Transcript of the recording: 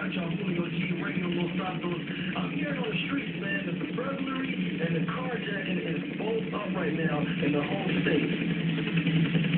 got y'all Julio G, Radio Los Santos. I'm hearing on the streets, man, that the burglary and the carjacking is both up right now in the whole state.